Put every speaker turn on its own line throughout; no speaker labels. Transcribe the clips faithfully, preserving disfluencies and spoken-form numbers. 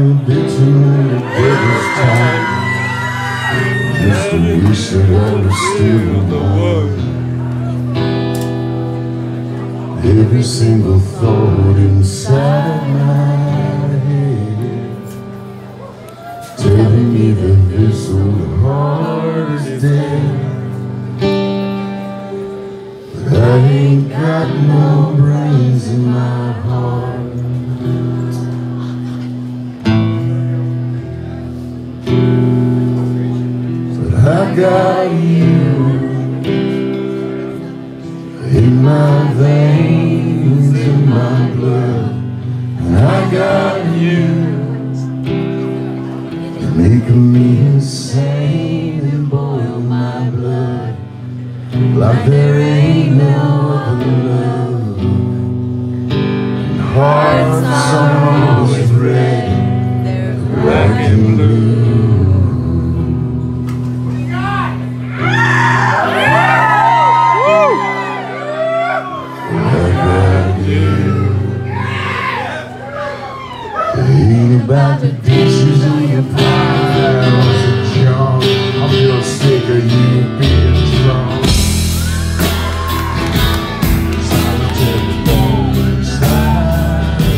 addiction when the devil's tight. Just to wish that I was still alive. Every single thought inside my head telling me that this old heart is dead. But I ain't got no brains in my heart. But I got you in my veins, in my blood. And I got you making me insane and boil my blood like there ain't no other love. And hearts are always red, black and blue. Ain't about the dishes on your piles of junk. I'm just sick of you being drunk. Solitary bone inside me,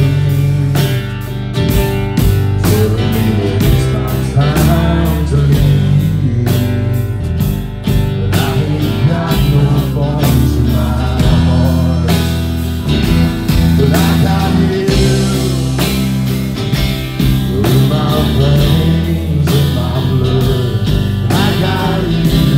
telling me that it's my time to leave. But I ain't got no bones in my heart. But I got you. Veins in my blood, I got you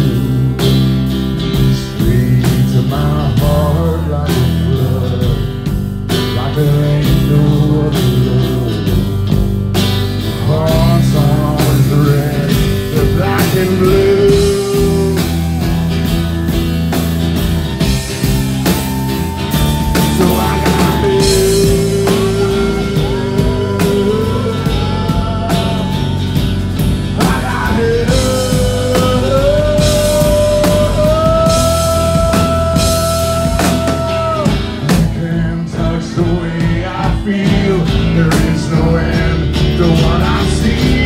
straight to my heart like a flood, like there ain't no other love. Hearts are always red, they're black and blue. So I got you. There is no end to what I see.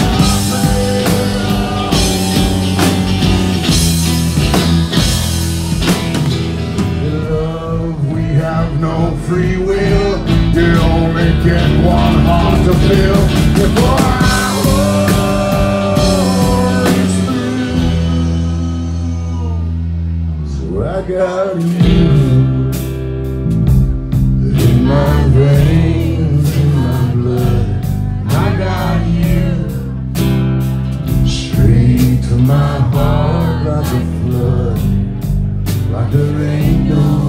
In love, we have no free will. You only get one heart to fill before our war is through. So I got you in my veins, in my blood. I got you straight to my heart like a flood, like there ain't no